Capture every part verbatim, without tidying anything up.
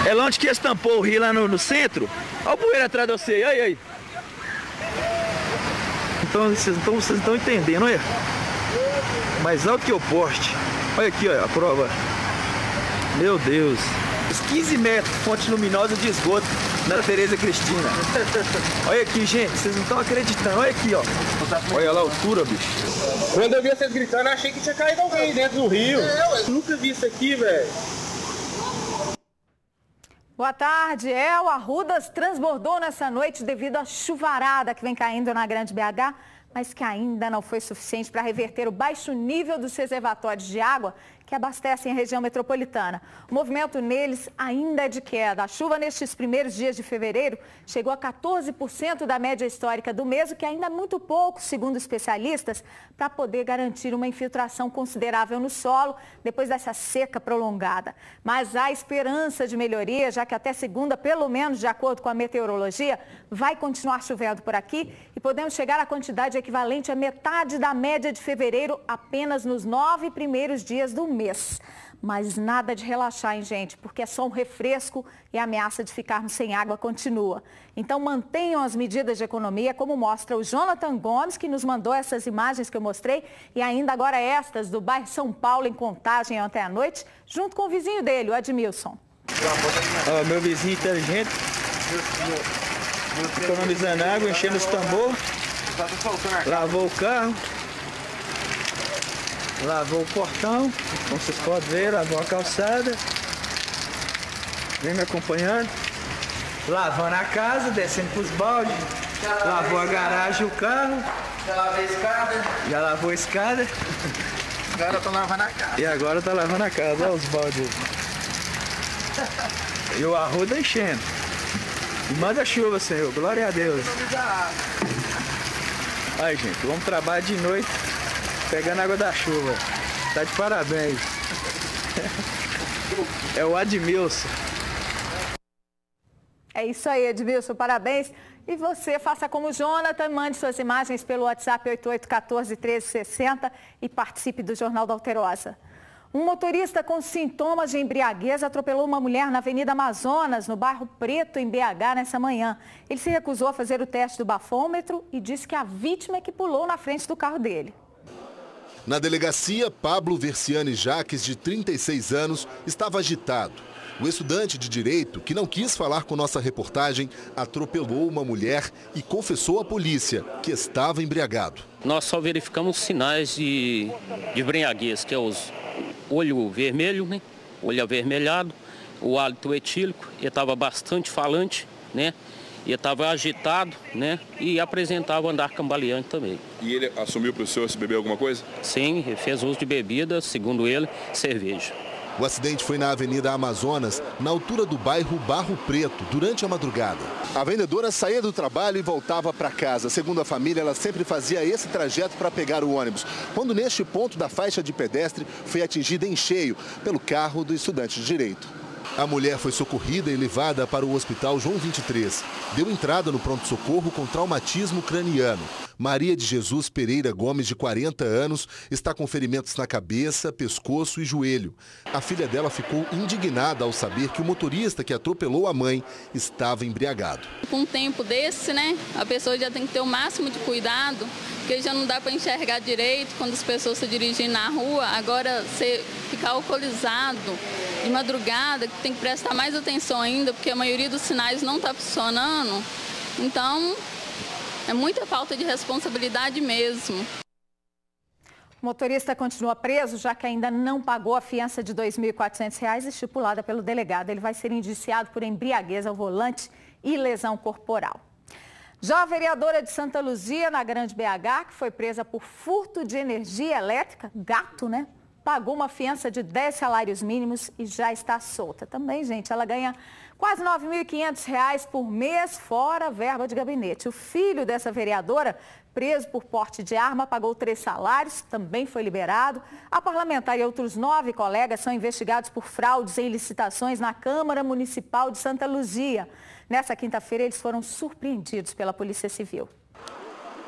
É lá onde que estampou o rio, lá no, no centro. Olha o bueiro atrás de você, aí, aí. Então vocês não vocês estão entendendo, olha. Mais alto que o poste. Olha aqui, olha, a prova. Meu Deus. Os quinze metros, fonte luminosa de esgoto na Tereza Cristina. Olha aqui, gente, vocês não estão acreditando. Olha aqui, ó. Olha lá a altura, bicho. Quando eu vi vocês gritando, eu achei que tinha caído alguém dentro do rio. Eu nunca vi isso aqui, velho. Boa tarde. É, o Arrudas transbordou nessa noite devido à chuvarada que vem caindo na Grande B H, mas que ainda não foi suficiente para reverter o baixo nível dos reservatórios de água que abastecem a região metropolitana. O movimento neles ainda é de queda. A chuva nestes primeiros dias de fevereiro chegou a quatorze por cento da média histórica do mês, o que ainda é muito pouco, segundo especialistas, para poder garantir uma infiltração considerável no solo depois dessa seca prolongada. Mas há esperança de melhoria, já que até segunda, pelo menos de acordo com a meteorologia, vai continuar chovendo por aqui e podemos chegar à quantidade equivalente à metade da média de fevereiro apenas nos nove primeiros dias do mês. mês. Mas nada de relaxar, hein, gente? Porque é só um refresco e a ameaça de ficarmos sem água continua. Então mantenham as medidas de economia, como mostra o Jonathan Gomes, que nos mandou essas imagens que eu mostrei, e ainda agora estas do bairro São Paulo, em Contagem, ontem à noite, junto com o vizinho dele, o Admilson. Ó, meu vizinho inteligente, economizando água, enchendo os tambor, lavou o carro. Lavou o portão, como vocês podem ver, lavou a calçada. Vem me acompanhando. Lavando a casa, descendo para os baldes. Lavou a garagem e o carro. Já lavei a escada. Já lavou a escada. Agora eu tô lavando a casa. E agora tá lavando a casa, olha os baldes. E o arruda enchendo. E manda chuva, Senhor, glória a Deus. Aí, gente, vamos trabalhar de noite. Pegando água da chuva. Tá de parabéns. É o Admilson. É isso aí, Edmilson, parabéns. E você, faça como o Jonathan, mande suas imagens pelo WhatsApp oito oito um quatro, treze sessenta e participe do Jornal da Alterosa. Um motorista com sintomas de embriaguez atropelou uma mulher na Avenida Amazonas, no bairro Preto, em B H, nessa manhã. Ele se recusou a fazer o teste do bafômetro e disse que a vítima é que pulou na frente do carro dele. Na delegacia, Pablo Versiani Jaques, de trinta e seis anos, estava agitado. O estudante de Direito, que não quis falar com nossa reportagem, atropelou uma mulher e confessou à polícia que estava embriagado. Nós só verificamos sinais de, de embriaguez, que é os olho vermelho, né? Olho avermelhado, o hálito etílico, ele estava bastante falante, né? E estava agitado, né? E apresentava andar cambaleante também. E ele assumiu para o senhor se beber alguma coisa? Sim, ele fez uso de bebida, segundo ele, cerveja. O acidente foi na Avenida Amazonas, na altura do bairro Barro Preto, durante a madrugada. A vendedora saía do trabalho e voltava para casa. Segundo a família, ela sempre fazia esse trajeto para pegar o ônibus, quando neste ponto da faixa de pedestre foi atingida em cheio pelo carro do estudante de Direito. A mulher foi socorrida e levada para o Hospital João vinte e três. Deu entrada no pronto-socorro com traumatismo craniano. Maria de Jesus Pereira Gomes, de quarenta anos, está com ferimentos na cabeça, pescoço e joelho. A filha dela ficou indignada ao saber que o motorista que atropelou a mãe estava embriagado. Com um tempo desse, né, a pessoa já tem que ter o máximo de cuidado, porque já não dá para enxergar direito quando as pessoas se dirigem na rua. Agora, você ficar alcoolizado de madrugada, tem que prestar mais atenção ainda, porque a maioria dos sinais não está funcionando. Então, é muita falta de responsabilidade mesmo. O motorista continua preso, já que ainda não pagou a fiança de dois mil e quatrocentos reais estipulada pelo delegado. Ele vai ser indiciado por embriaguez ao volante e lesão corporal. Já a vereadora de Santa Luzia, na Grande B H, que foi presa por furto de energia elétrica, gato, né? Pagou uma fiança de dez salários mínimos e já está solta. Também, gente, ela ganha quase nove mil e quinhentos reais por mês, fora a verba de gabinete. O filho dessa vereadora, preso por porte de arma, pagou três salários, também foi liberado. A parlamentar e outros nove colegas são investigados por fraudes em licitações na Câmara Municipal de Santa Luzia. Nessa quinta-feira, eles foram surpreendidos pela Polícia Civil.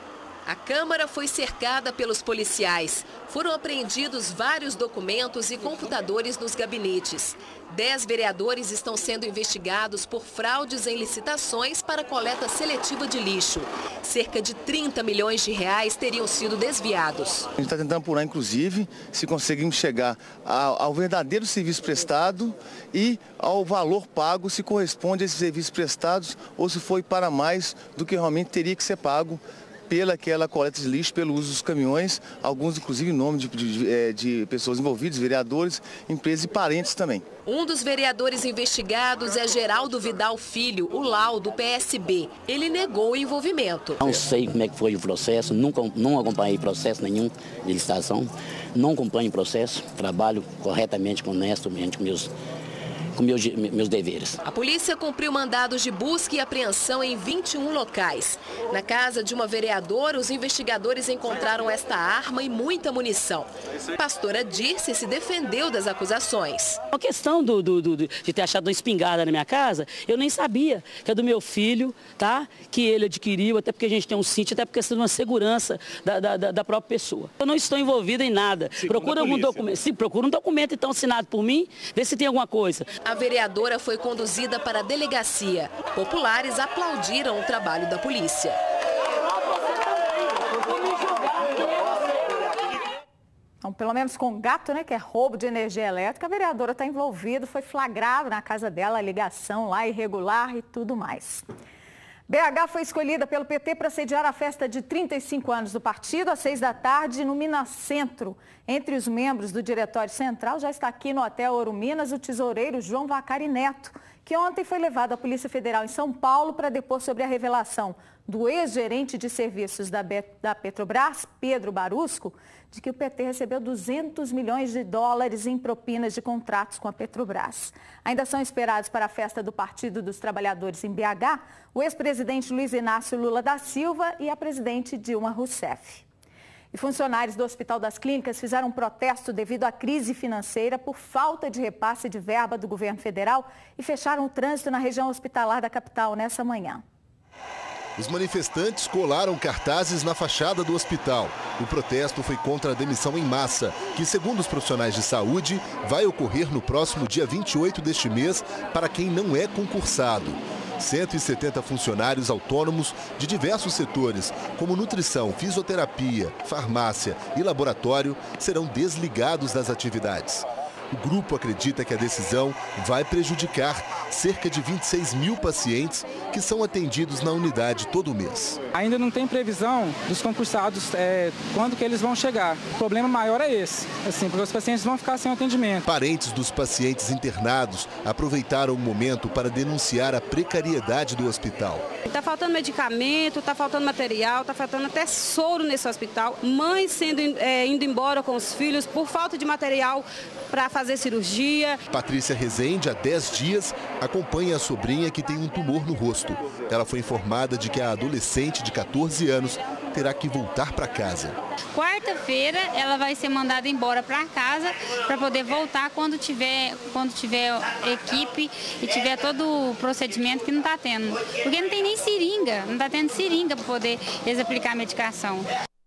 A Câmara foi cercada pelos policiais. Foram apreendidos vários documentos e computadores nos gabinetes. Dez vereadores estão sendo investigados por fraudes em licitações para coleta seletiva de lixo. Cerca de trinta milhões de reais teriam sido desviados. A gente está tentando apurar, inclusive, se conseguimos chegar ao, ao verdadeiro serviço prestado e ao valor pago, se corresponde a esses serviços prestados ou se foi para mais do que realmente teria que ser pago pela aquela coleta de lixo, pelo uso dos caminhões, alguns inclusive em nome de, de, de pessoas envolvidas, vereadores, empresas e parentes também. Um dos vereadores investigados é Geraldo Vidal Filho, o Lau, do P S B. Ele negou o envolvimento. Não sei como é que foi o processo, nunca, não acompanhei processo nenhum de licitação, não acompanho o processo, trabalho corretamente, honestamente com meus com meus, meus deveres. A polícia cumpriu mandados de busca e apreensão em vinte e um locais. Na casa de uma vereadora, os investigadores encontraram esta arma e muita munição. A pastora Dirce se defendeu das acusações. A questão do, do, do, de ter achado uma espingarda na minha casa, eu nem sabia que é do meu filho, tá? Que ele adquiriu, até porque a gente tem um sítio, até porque é uma segurança da, da, da própria pessoa. Eu não estou envolvida em nada. Procura algum documento. Sim, procura um documento então assinado por mim, vê se tem alguma coisa. A vereadora foi conduzida para a delegacia. Populares aplaudiram o trabalho da polícia. Então, pelo menos com gato, né, que é roubo de energia elétrica, a vereadora está envolvida, foi flagrado na casa dela, a ligação lá irregular e tudo mais. B H foi escolhida pelo P T para sediar a festa de trinta e cinco anos do partido, às seis da tarde, no Minacentro. Entre os membros do Diretório Central, já está aqui no Hotel Ouro Minas o tesoureiro João Vacari Neto, que ontem foi levado à Polícia Federal em São Paulo para depor sobre a revelação do ex-gerente de serviços da, da Petrobras, Pedro Barusco, de que o P T recebeu duzentos milhões de dólares em propinas de contratos com a Petrobras. Ainda são esperados para a festa do Partido dos Trabalhadores em B H o ex-presidente Luiz Inácio Lula da Silva e a presidente Dilma Rousseff. E funcionários do Hospital das Clínicas fizeram um protesto devido à crise financeira por falta de repasse de verba do governo federal e fecharam o trânsito na região hospitalar da capital nessa manhã. Os manifestantes colaram cartazes na fachada do hospital. O protesto foi contra a demissão em massa, que, segundo os profissionais de saúde, vai ocorrer no próximo dia vinte e oito deste mês para quem não é concursado. cento e setenta funcionários autônomos de diversos setores, como nutrição, fisioterapia, farmácia e laboratório, serão desligados das atividades. O grupo acredita que a decisão vai prejudicar cerca de vinte e seis mil pacientes que são atendidos na unidade todo mês. Ainda não tem previsão dos concursados é, quando que eles vão chegar. O problema maior é esse, assim, porque os pacientes vão ficar sem atendimento. Parentes dos pacientes internados aproveitaram o momento para denunciar a precariedade do hospital. Está faltando medicamento, está faltando material, está faltando até soro nesse hospital. Mães sendo, é, indo embora com os filhos por falta de material para fazer cirurgia. Patrícia Rezende, há dez dias, acompanha a sobrinha que tem um tumor no rosto. Ela foi informada de que a adolescente de quatorze anos terá que voltar para casa. Quarta-feira ela vai ser mandada embora para casa para poder voltar quando tiver, quando tiver equipe e tiver todo o procedimento que não está tendo. Porque não tem nem seringa, não está tendo seringa para poder eles aplicar a medicação.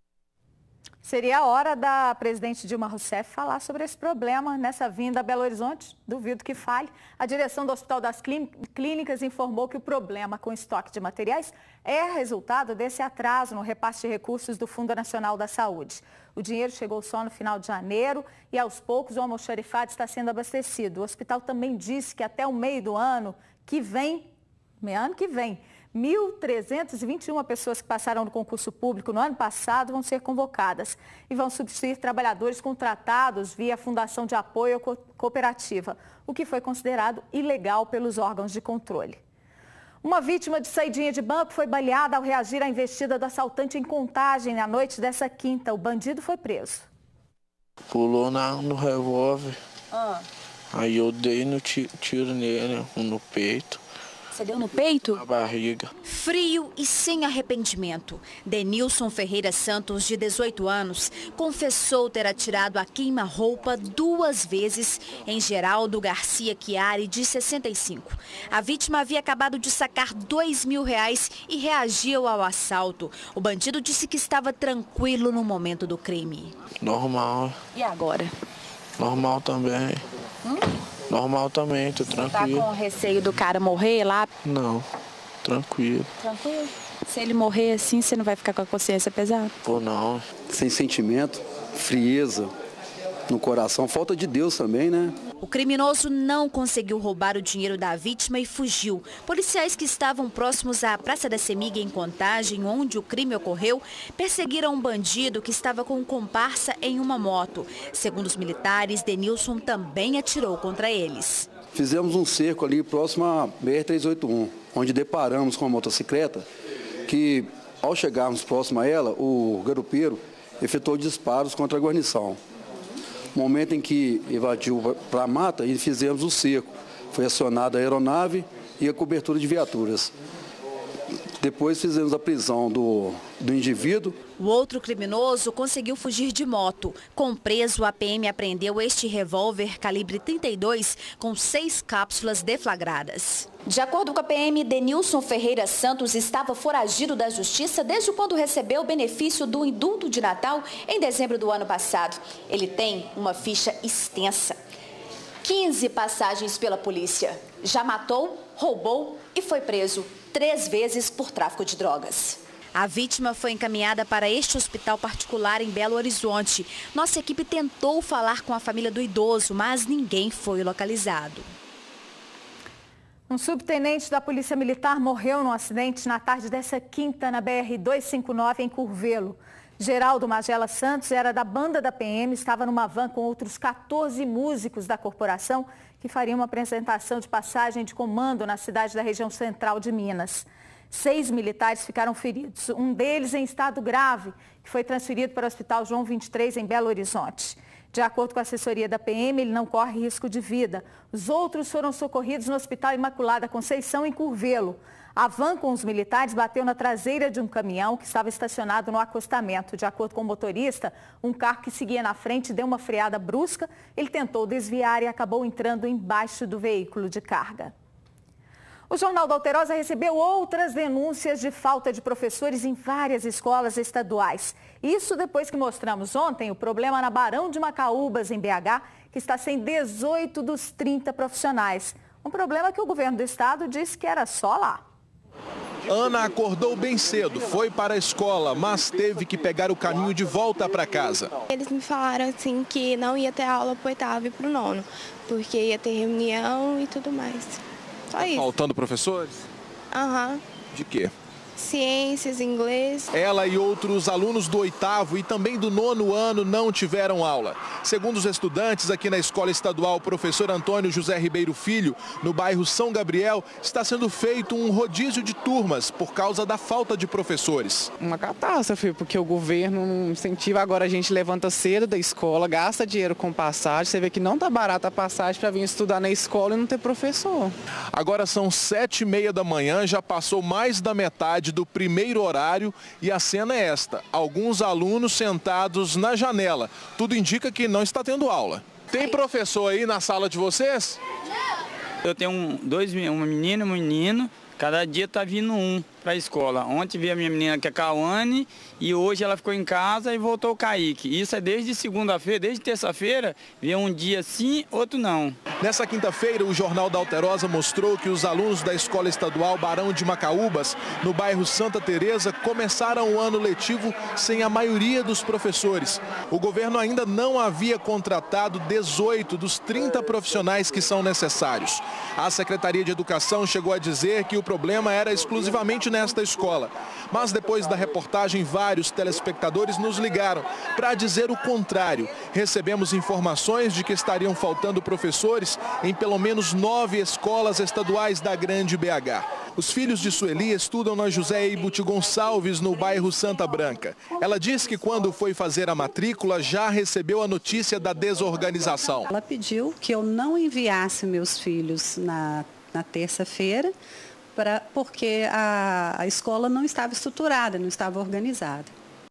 Seria a hora da presidente Dilma Rousseff falar sobre esse problema nessa vinda a Belo Horizonte. Duvido que fale. A direção do Hospital das Clínicas informou que o problema com estoque de materiais é resultado desse atraso no repasse de recursos do Fundo Nacional da Saúde. O dinheiro chegou só no final de janeiro e, aos poucos, o almoxarifado está sendo abastecido. O hospital também disse que até o meio do ano que vem, ano que vem, mil trezentas e vinte e uma pessoas que passaram no concurso público no ano passado vão ser convocadas e vão substituir trabalhadores contratados via Fundação de Apoio Cooperativa, o que foi considerado ilegal pelos órgãos de controle. Uma vítima de saidinha de banco foi baleada ao reagir à investida do assaltante em Contagem na noite dessa quinta. O bandido foi preso. Pulou na, no revólver, ah. aí eu dei no tiro, tiro nele, um no peito. Você deu no peito? Na barriga. Frio e sem arrependimento. Denilson Ferreira Santos, de dezoito anos, confessou ter atirado a queima-roupa duas vezes em Geraldo Garcia Chiari, de sessenta e cinco. A vítima havia acabado de sacar dois mil reais e reagiu ao assalto. O bandido disse que estava tranquilo no momento do crime. Normal. E agora? Normal também. Hum? Normal também, tô tranquilo. Tá com receio do cara morrer lá? Não, tranquilo. Tranquilo? Se ele morrer assim, você não vai ficar com a consciência pesada? Pô, não. Sem sentimento, frieza no coração, falta de Deus também, né? O criminoso não conseguiu roubar o dinheiro da vítima e fugiu. Policiais que estavam próximos à Praça da Semig, em Contagem, onde o crime ocorreu, perseguiram um bandido que estava com um comparsa em uma moto. Segundo os militares, Denilson também atirou contra eles. Fizemos um cerco ali próximo à B R trezentos e oitenta e um, onde deparamos com a motocicleta que, ao chegarmos próximo a ela, o garupeiro efetuou disparos contra a guarnição. Momento em que evadiu para a mata e fizemos o cerco. Foi acionada a aeronave e a cobertura de viaturas. Depois fizemos a prisão do, do indivíduo. O outro criminoso conseguiu fugir de moto. Com preso, a P M apreendeu este revólver calibre trinta e dois com seis cápsulas deflagradas. De acordo com a P M, Denilson Ferreira Santos estava foragido da justiça desde quando recebeu o benefício do indulto de Natal em dezembro do ano passado. Ele tem uma ficha extensa. quinze passagens pela polícia. Já matou, roubou e foi preso três vezes por tráfico de drogas. A vítima foi encaminhada para este hospital particular em Belo Horizonte. Nossa equipe tentou falar com a família do idoso, mas ninguém foi localizado. Um subtenente da Polícia Militar morreu num acidente na tarde dessa quinta na B R duzentos e cinquenta e nove em Curvelo. Geraldo Magela Santos era da banda da P M, estava numa van com outros quatorze músicos da corporação que fariam uma apresentação de passagem de comando na cidade da região central de Minas. Seis militares ficaram feridos, um deles em estado grave, que foi transferido para o Hospital João vinte e três em Belo Horizonte. De acordo com a assessoria da P M, ele não corre risco de vida. Os outros foram socorridos no Hospital Imaculada Conceição, em Curvelo. A van com os militares bateu na traseira de um caminhão que estava estacionado no acostamento. De acordo com o motorista, um carro que seguia na frente deu uma freada brusca. Ele tentou desviar e acabou entrando embaixo do veículo de carga. O Jornal da Alterosa recebeu outras denúncias de falta de professores em várias escolas estaduais. Isso depois que mostramos ontem o problema na Barão de Macaúbas, em B H, que está sem dezoito dos trinta profissionais. Um problema que o governo do estado disse que era só lá. Ana acordou bem cedo, foi para a escola, mas teve que pegar o caminho de volta para casa. Eles me falaram assim que não ia ter aula para o oitavo e para o nono, porque ia ter reunião e tudo mais. Só isso. Faltando professores? Aham. De quê? Ciências, inglês. Ela e outros alunos do oitavo e também do nono ano não tiveram aula. Segundo os estudantes, aqui na Escola Estadual Professor Antônio José Ribeiro Filho, no bairro São Gabriel, está sendo feito um rodízio de turmas por causa da falta de professores. Uma catástrofe, porque o governo não incentiva. Agora a gente levanta cedo da escola, gasta dinheiro com passagem. Você vê que não tá barata a passagem para vir estudar na escola e não ter professor. Agora são sete e meia da manhã, já passou mais da metade do primeiro horário e a cena é esta: alguns alunos sentados na janela. Tudo indica que não está tendo aula. Tem professor aí na sala de vocês? Eu tenho um, dois, uma menina e um menino. Cada dia tá vindo um para a escola. Ontem veio a minha menina, que é Cauane, e hoje ela ficou em casa e voltou o Kaique. Isso é desde segunda-feira, desde terça-feira, veio um dia sim, outro não. Nessa quinta-feira, o Jornal da Alterosa mostrou que os alunos da Escola Estadual Barão de Macaúbas, no bairro Santa Teresa, começaram o ano letivo sem a maioria dos professores. O governo ainda não havia contratado dezoito dos trinta profissionais que são necessários. A Secretaria de Educação chegou a dizer que o problema era exclusivamente nesta escola. Mas depois da reportagem, vários telespectadores nos ligaram para dizer o contrário. Recebemos informações de que estariam faltando professores em pelo menos nove escolas estaduais da Grande B H. Os filhos de Sueli estudam na José Eibuti Gonçalves, no bairro Santa Branca. Ela diz que quando foi fazer a matrícula já recebeu a notícia da desorganização. Ela pediu que eu não enviasse meus filhos na, na terça-feira, pra, porque a, a escola não estava estruturada, não estava organizada.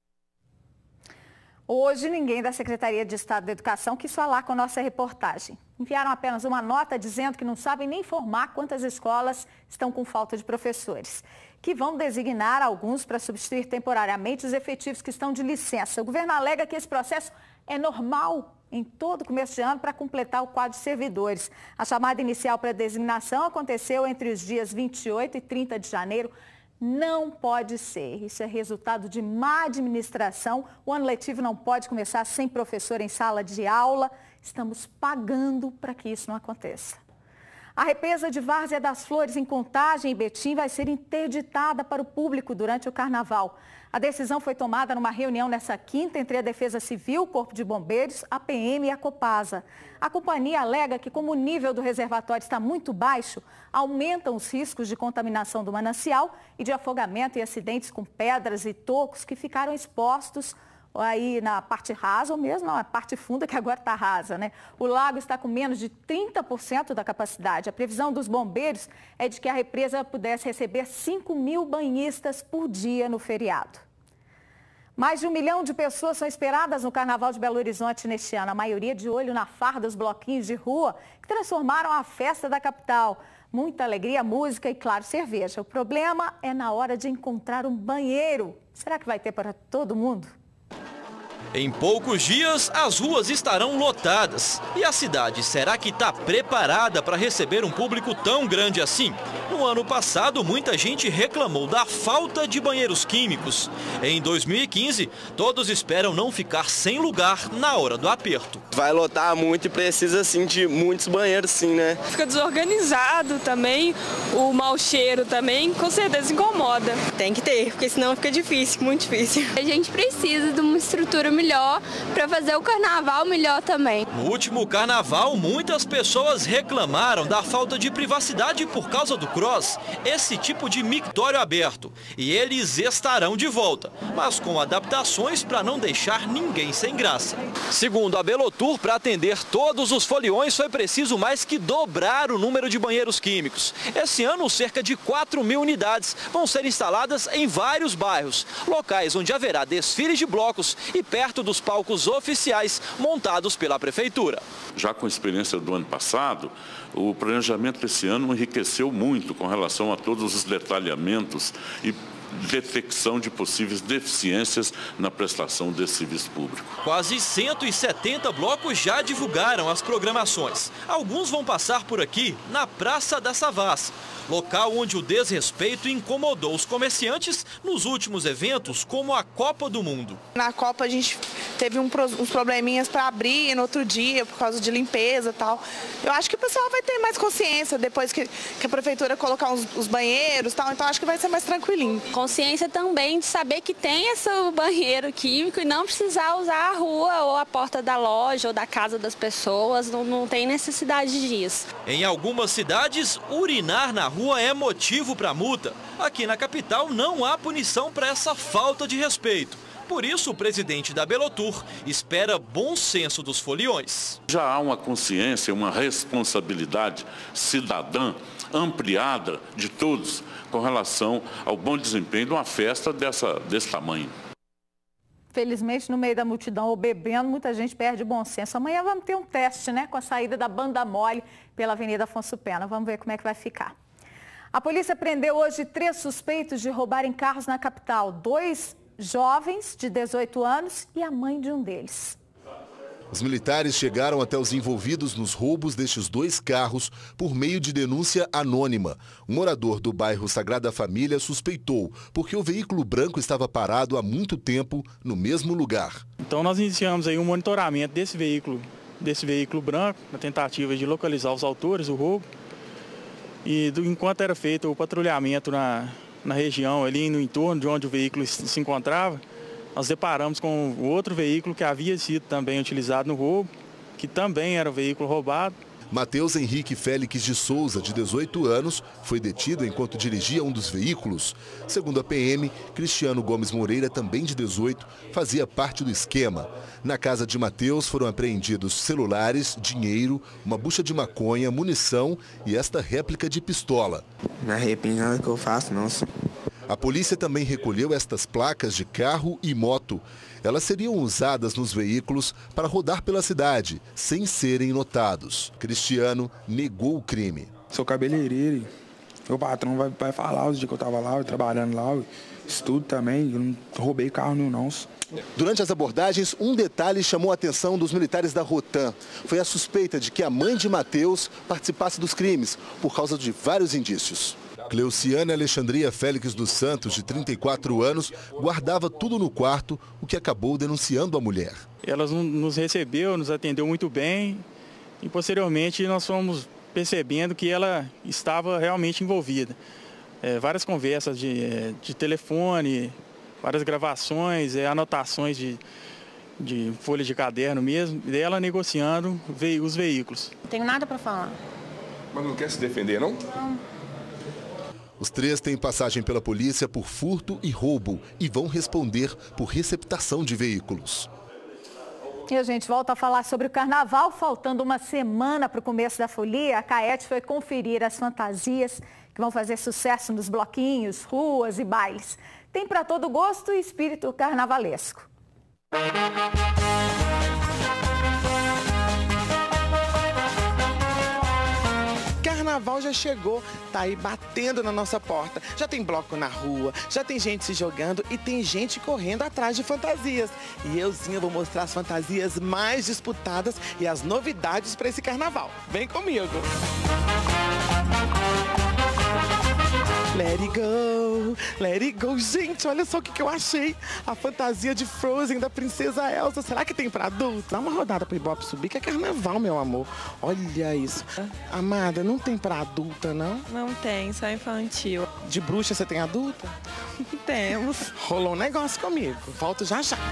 Hoje, ninguém da Secretaria de Estado da Educação quis falar com a nossa reportagem. Enviaram apenas uma nota dizendo que não sabem nem informar quantas escolas estão com falta de professores, que vão designar alguns para substituir temporariamente os efetivos que estão de licença. O governo alega que esse processo é normal em todo começo de ano para completar o quadro de servidores. A chamada inicial para designação aconteceu entre os dias vinte e oito e trinta de janeiro. Não pode ser. Isso é resultado de má administração. O ano letivo não pode começar sem professor em sala de aula. Estamos pagando para que isso não aconteça. A represa de Várzea das Flores, em Contagem e Betim, vai ser interditada para o público durante o carnaval. A decisão foi tomada numa reunião nessa quinta entre a Defesa Civil, o Corpo de Bombeiros, a P M e a Copasa. A companhia alega que, como o nível do reservatório está muito baixo, aumentam os riscos de contaminação do manancial e de afogamento e acidentes com pedras e tocos que ficaram expostos aí na parte rasa ou mesmo na parte funda, que agora está rasa, né? O lago está com menos de trinta por cento da capacidade. A previsão dos bombeiros é de que a represa pudesse receber cinco mil banhistas por dia no feriado. Mais de um milhão de pessoas são esperadas no Carnaval de Belo Horizonte neste ano. A maioria de olho na farra dos bloquinhos de rua que transformaram a festa da capital. Muita alegria, música e, claro, cerveja. O problema é na hora de encontrar um banheiro. Será que vai ter para todo mundo? Em poucos dias, as ruas estarão lotadas. E a cidade, será que está preparada para receber um público tão grande assim? No ano passado, muita gente reclamou da falta de banheiros químicos. Em dois mil e quinze, todos esperam não ficar sem lugar na hora do aperto. Vai lotar muito e precisa, sim, de muitos banheiros, sim, né? Fica desorganizado também, o mau cheiro também, com certeza incomoda. Tem que ter, porque senão fica difícil, muito difícil. A gente precisa de uma estrutura melhor. melhor para fazer o carnaval melhor também. No último carnaval, muitas pessoas reclamaram da falta de privacidade por causa do cross, esse tipo de mictório aberto. E eles estarão de volta, mas com adaptações para não deixar ninguém sem graça. Segundo a Belotur, para atender todos os foliões foi preciso mais que dobrar o número de banheiros químicos. Esse ano, cerca de quatro mil unidades vão ser instaladas em vários bairros, locais onde haverá desfiles de blocos e perto dos palcos oficiais montados pela Prefeitura. Já com a experiência do ano passado, o planejamento desse ano enriqueceu muito com relação a todos os detalhamentos e detecção de possíveis deficiências na prestação desse serviço público. Quase cento e setenta blocos já divulgaram as programações. Alguns vão passar por aqui, na Praça da Savassi, local onde o desrespeito incomodou os comerciantes nos últimos eventos, como a Copa do Mundo. Na Copa a gente teve um, uns probleminhas para abrir no outro dia, por causa de limpeza e tal. Eu acho que o pessoal vai ter mais consciência depois que, que a Prefeitura colocar os, os banheiros e tal, então acho que vai ser mais tranquilinho. Consciência também de saber que tem esse banheiro químico e não precisar usar a rua ou a porta da loja ou da casa das pessoas, não, não tem necessidade disso. Em algumas cidades, urinar na rua é motivo para multa. Aqui na capital não há punição para essa falta de respeito. Por isso, o presidente da Belotur espera bom senso dos foliões. Já há uma consciência, uma responsabilidade cidadã ampliada de todos com relação ao bom desempenho de uma festa dessa, desse tamanho. Felizmente, no meio da multidão ou bebendo, muita gente perde o bom senso. Amanhã vamos ter um teste, né, com a saída da Banda Mole pela Avenida Afonso Pena. Vamos ver como é que vai ficar. A polícia prendeu hoje três suspeitos de roubarem carros na capital. Dois jovens de dezoito anos e a mãe de um deles. Os militares chegaram até os envolvidos nos roubos destes dois carros por meio de denúncia anônima. Um morador do bairro Sagrada Família suspeitou, porque o veículo branco estava parado há muito tempo no mesmo lugar. Então nós iniciamos aí um monitoramento desse veículo, desse veículo branco, na tentativa de localizar os autores do roubo. E do, enquanto era feito o patrulhamento na, na região, ali no entorno de onde o veículo se encontrava, nós deparamos com o outro veículo que havia sido também utilizado no roubo, que também era o veículo roubado. Matheus Henrique Félix de Souza, de dezoito anos, foi detido enquanto dirigia um dos veículos. Segundo a P M, Cristiano Gomes Moreira, também de dezoito, fazia parte do esquema. Na casa de Matheus foram apreendidos celulares, dinheiro, uma bucha de maconha, munição e esta réplica de pistola. Não arrependo nada que eu faço, não. A polícia também recolheu estas placas de carro e moto. Elas seriam usadas nos veículos para rodar pela cidade, sem serem notados. Cristiano negou o crime. Sou cabeleireiro, meu patrão vai, vai falar os dias que eu estava lá, eu trabalhando lá, eu estudo também, eu não roubei carro nenhum não. Durante as abordagens, um detalhe chamou a atenção dos militares da Rotan. Foi a suspeita de que a mãe de Matheus participasse dos crimes, por causa de vários indícios. Cleuciane Alexandria Félix dos Santos, de trinta e quatro anos, guardava tudo no quarto, o que acabou denunciando a mulher. Ela nos recebeu, nos atendeu muito bem e posteriormente nós fomos percebendo que ela estava realmente envolvida. É, várias conversas de, de telefone, várias gravações, é, anotações de, de folha de caderno mesmo, dela negociando ve os veículos. Não tenho nada para falar. Mas não quer se defender, não? Não. Os três têm passagem pela polícia por furto e roubo e vão responder por receptação de veículos. E a gente volta a falar sobre o carnaval. Faltando uma semana para o começo da folia, a Caete foi conferir as fantasias que vão fazer sucesso nos bloquinhos, ruas e bailes. Tem para todo gosto e espírito carnavalesco. Carnaval já chegou, tá aí batendo na nossa porta. Já tem bloco na rua, já tem gente se jogando e tem gente correndo atrás de fantasias. E euzinha vou mostrar as fantasias mais disputadas e as novidades para esse carnaval. Vem comigo! Let it go, let it go. Gente, olha só o que, que eu achei. A fantasia de Frozen da princesa Elsa. Será que tem pra adulto? Dá uma rodada pro Ibope subir, que é carnaval, meu amor. Olha isso. Amada, não tem pra adulta, não? Não tem, só infantil. De bruxa você tem adulta? Temos. Rolou um negócio comigo. Volto já já.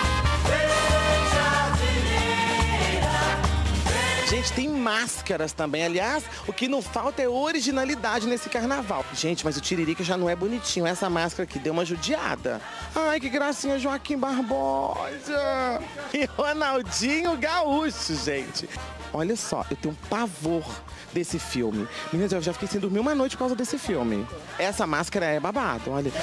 Gente, tem máscaras também. Aliás, o que não falta é originalidade nesse carnaval. Gente, mas o Tiririca já não é bonitinho. Essa máscara aqui deu uma judiada. Ai, que gracinha, Joaquim Barbosa. E Ronaldinho Gaúcho, gente. Olha só, eu tenho um pavor desse filme. Meninas, eu já fiquei sem dormir uma noite por causa desse filme. Essa máscara é babado, olha.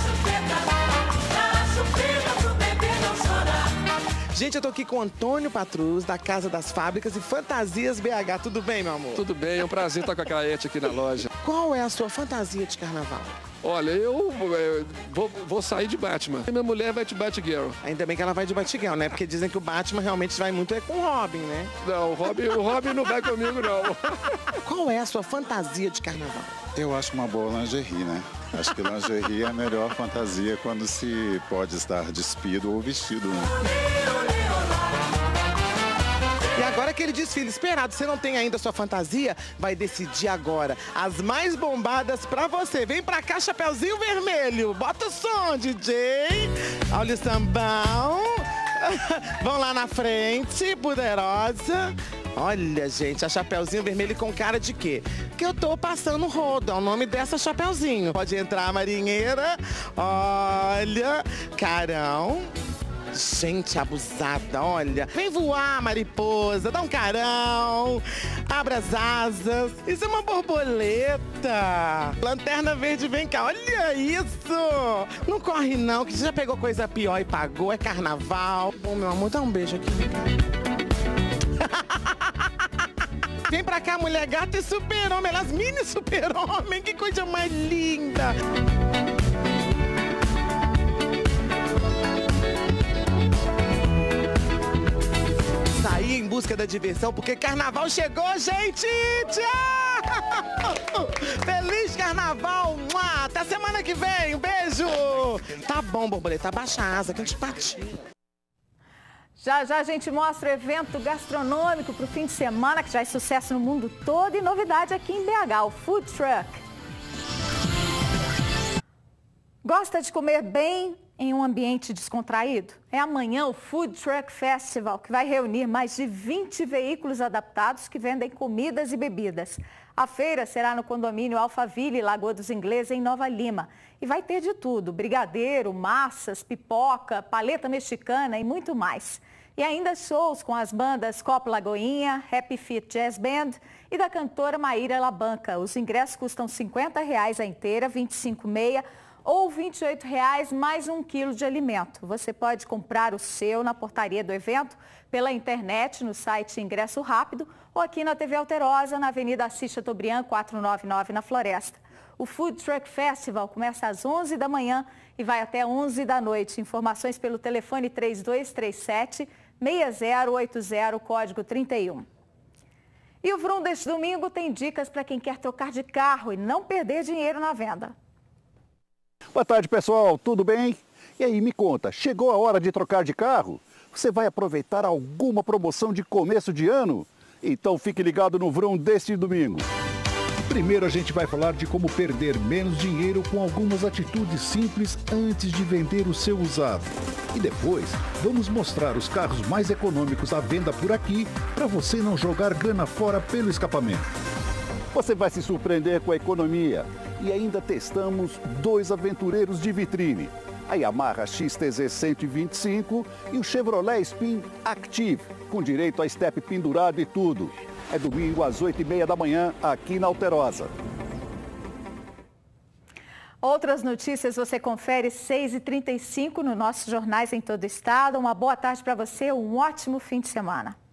Gente, eu tô aqui com o Antônio Patrus, da Casa das Fábricas e Fantasias B H. Tudo bem, meu amor? Tudo bem, é um prazer estar com a Caete aqui na loja. Qual é a sua fantasia de carnaval? Olha, eu é, vou, vou sair de Batman. E minha mulher vai de Batgirl. Ainda bem que ela vai de Batgirl, né? Porque dizem que o Batman realmente vai muito é com o Robin, né? Não, o Robin, o Robin não vai comigo, não. Qual é a sua fantasia de carnaval? Eu acho uma boa lingerie, né? Acho que lingerie é a melhor fantasia quando se pode estar despido ou vestido, né? E agora aquele desfile esperado, você não tem ainda sua fantasia? Vai decidir agora. As mais bombadas pra você. Vem pra cá, Chapeuzinho Vermelho. Bota o som, D J. Olha o sambão. Vão lá na frente, poderosa. Olha, gente, a Chapeuzinho Vermelho com cara de quê? Que eu tô passando rodo, é o nome dessa Chapeuzinho. Pode entrar, marinheira. Olha, carão. Gente abusada, olha. Vem voar, mariposa, dá um carão, abra as asas. Isso é uma borboleta. Lanterna verde, vem cá, olha isso. Não corre não, que você já pegou coisa pior e pagou, é carnaval. Bom, meu amor, dá um beijo aqui, vem cá. Vem pra cá, mulher gata e super-homem, elas mini super-homem, que coisa mais linda. Sair em busca da diversão, porque carnaval chegou, gente! Tchau! Feliz carnaval! Até semana que vem, um beijo! Tá bom, borboleta, abaixa a asa que a gente partiu. Já já a gente mostra o evento gastronômico para o fim de semana, que já é sucesso no mundo todo, e novidade aqui em B H, o Food Truck. Gosta de comer bem em um ambiente descontraído? É amanhã o Food Truck Festival, que vai reunir mais de vinte veículos adaptados que vendem comidas e bebidas. A feira será no condomínio Alphaville, Lagoa dos Ingleses, em Nova Lima. E vai ter de tudo: brigadeiro, massas, pipoca, paleta mexicana e muito mais. E ainda shows com as bandas Copo Lagoinha, Happy Feet Jazz Band e da cantora Maíra Labanca. Os ingressos custam cinquenta reais a inteira, vinte e cinco meia ou vinte e oito reais mais um quilo de alimento. Você pode comprar o seu na portaria do evento, pela internet, no site Ingresso Rápido ou aqui na T V Alterosa, na Avenida Assis Chateaubriand, quatrocentos e noventa e nove, na Floresta. O Food Truck Festival começa às onze da manhã e vai até onze da noite. Informações pelo telefone três dois três sete, seis zero oito zero, código trinta e um. E o Vroom deste domingo tem dicas para quem quer trocar de carro e não perder dinheiro na venda. Boa tarde, pessoal. Tudo bem? E aí, me conta, chegou a hora de trocar de carro? Você vai aproveitar alguma promoção de começo de ano? Então fique ligado no Vroom deste domingo. Primeiro a gente vai falar de como perder menos dinheiro com algumas atitudes simples antes de vender o seu usado. E depois vamos mostrar os carros mais econômicos à venda por aqui para você não jogar grana fora pelo escapamento. Você vai se surpreender com a economia. E ainda testamos dois aventureiros de vitrine. A Yamaha X T Z cento e vinte e cinco e o Chevrolet Spin Active, com direito a step pendurado e tudo. É domingo às oito e meia da manhã, aqui na Alterosa. Outras notícias você confere seis e trinta e cinco no nossos jornais em todo o estado. Uma boa tarde para você, um ótimo fim de semana.